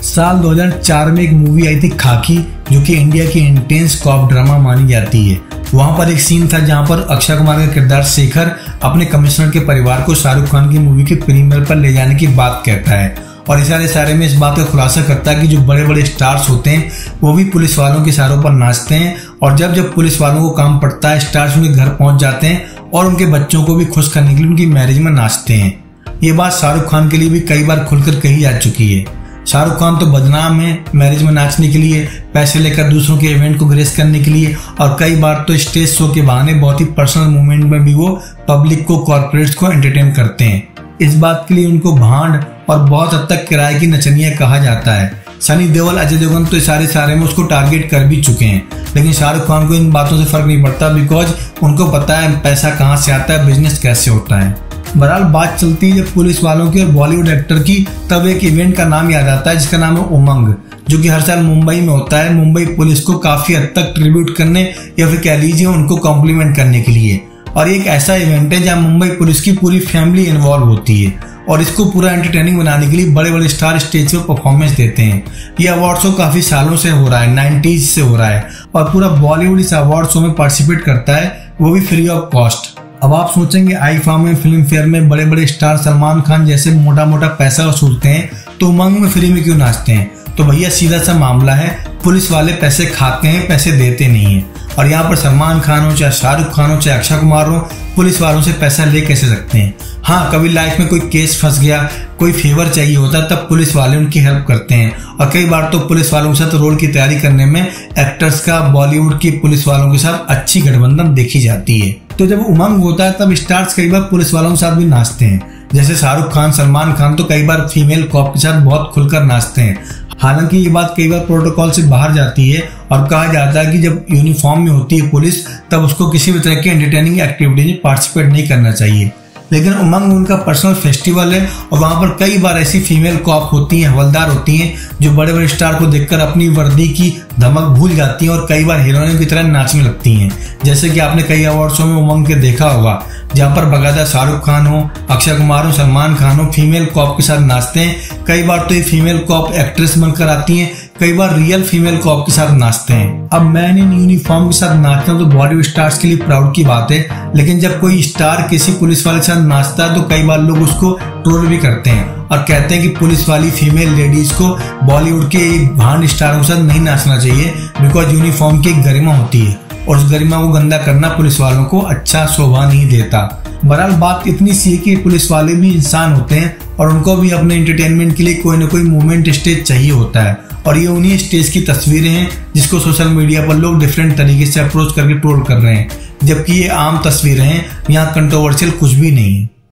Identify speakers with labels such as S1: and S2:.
S1: साल 2004 में एक मूवी आई थी खाकी, जो कि इंडिया की इंटेंस कॉप ड्रामा मानी जाती है। वहां पर एक सीन था जहां पर अक्षय कुमार का किरदार शेखर अपने कमिश्नर के परिवार को शाहरुख खान की मूवी के प्रीमियर पर ले जाने की बात कहता है और इशारे में इस बात का खुलासा करता है कि जो बड़े बड़े स्टार्स होते हैं वो भी पुलिस वालों के इशारों पर नाचते हैं और जब पुलिस वालों को काम पड़ता है स्टार्स उनके घर पहुंच जाते हैं और उनके बच्चों को भी खुश करने के लिए उनकी मैरिज में नाचते हैं। ये बात शाहरुख खान के लिए भी कई बार खुलकर कही जा चुकी है। शाहरुख खान तो बदनाम है मैरिज में नाचने के लिए, पैसे लेकर दूसरों के इवेंट को ग्रेस करने के लिए और कई बार तो स्टेज शो के बहाने बहुत ही पर्सनल मूवमेंट में भी वो पब्लिक को, कॉर्पोरेट्स को एंटरटेन करते हैं। इस बात के लिए उनको भांड और बहुत हद तक किराए की नचनिया कहा जाता है। सनी देओल, अजय देवगन तो सारे में उसको टारगेट कर भी चुके हैं, लेकिन शाहरुख खान को इन बातों से फर्क नहीं पड़ता बिकॉज उनको पता है पैसा कहाँ से आता है, बिजनेस कैसे होता है। बहरहाल बात चलती है जब पुलिस वालों की और बॉलीवुड एक्टर की, तब एक इवेंट का नाम याद आता है जिसका नाम है उमंग, जो कि हर साल मुंबई में होता है। मुंबई पुलिस को काफी हद तक ट्रिब्यूट करने या फिर कह लीजिए उनको कॉम्प्लीमेंट करने के लिए। और एक ऐसा इवेंट है जहां मुंबई पुलिस की पूरी फैमिली इन्वॉल्व होती है और इसको पूरा एंटरटेनिंग बनाने के लिए बड़े बड़े स्टार स्टेज पर परफॉर्मेंस देते हैं। ये अवार्ड शो काफी सालों से हो रहा है, 90s से हो रहा है और पूरा बॉलीवुड इस अवार्ड शो में पार्टिसिपेट करता है, वो भी फ्री ऑफ कॉस्ट। अब आप सोचेंगे आई फार्म में, फिल्म फेयर में बड़े बड़े स्टार सलमान खान जैसे मोटा पैसा वसूलते हैं तो उमंग में फ्री में क्यों नाचते हैं? तो भैया सीधा सा मामला है, पुलिस वाले पैसे खाते हैं, पैसे देते नहीं है। और यहाँ पर सलमान खान हो, चाहे शाहरुख खान हो, चाहे अक्षय कुमार हो, पुलिस वालों से पैसा ले कैसे सकते हैं? हाँ, कभी लाइफ में कोई केस फंस गया, कोई फेवर चाहिए होता तब पुलिस वाले उनकी हेल्प करते हैं और कई बार तो पुलिस वालों के साथ रोल की तैयारी करने में एक्टर्स का बॉलीवुड की पुलिस वालों के साथ अच्छी गठबंधन देखी जाती है। तो जब उमंग होता है तब स्टार्स कई बार पुलिस वालों के साथ भी नाचते हैं, जैसे शाहरुख खान, सलमान खान तो कई बार फीमेल कॉप के साथ बहुत खुलकर नाचते हैं। हालांकि ये बात कई बार प्रोटोकॉल से बाहर जाती है और कहा जाता है कि जब यूनिफॉर्म में होती है पुलिस तब उसको किसी भी तरह की एंटरटेनिंग एक्टिविटी में पार्टिसिपेट नहीं करना चाहिए। लेकिन उमंग उनका पर्सनल फेस्टिवल है और वहां पर कई बार ऐसी फीमेल कॉप होती हैं, हवलदार होती हैं, जो बड़े बड़े स्टार को देखकर अपनी वर्दी की धमक भूल जाती हैं और कई बार हीरोइनों की तरह नाचने लगती हैं। जैसे कि आपने कई अवार्ड शो में उमंग के देखा होगा जहां पर बकायदा शाहरुख खान हो, अक्षय कुमार हो, सलमान खान हो, फीमेल कॉप के साथ नाचते हैं। कई बार तो ये फीमेल कॉप एक्ट्रेस बनकर आती हैं, कई बार रियल फीमेल कॉप के साथ नाचते हैं। अब मैन इन यूनिफॉर्म के साथ नाचना तो बॉलीवुड स्टार्स के लिए प्राउड की बात है, लेकिन जब कोई स्टार किसी पुलिस वाले के साथ नाचता है तो कई बार लोग उसको ट्रोल भी करते हैं और कहते हैं कि पुलिस वाली फीमेल लेडीज को बॉलीवुड के भांड स्टारों के साथ नहीं नाचना चाहिए बिकॉज यूनिफॉर्म की एक गरिमा होती है और उस गरिमा को गंदा करना पुलिस वालों को अच्छा शोभा नहीं देता। बहरहाल बात इतनी सी है कि पुलिस वाले भी इंसान होते हैं और उनको भी अपने एंटरटेनमेंट के लिए कोई ना कोई मूवमेंट स्टेज चाहिए होता है और ये उन्हीं स्टेज की तस्वीरें हैं जिसको सोशल मीडिया पर लोग डिफरेंट तरीके से अप्रोच करके ट्रोल कर रहे हैं, जबकि ये आम तस्वीरें हैं, यहाँ कंट्रोवर्शियल कुछ भी नहीं है।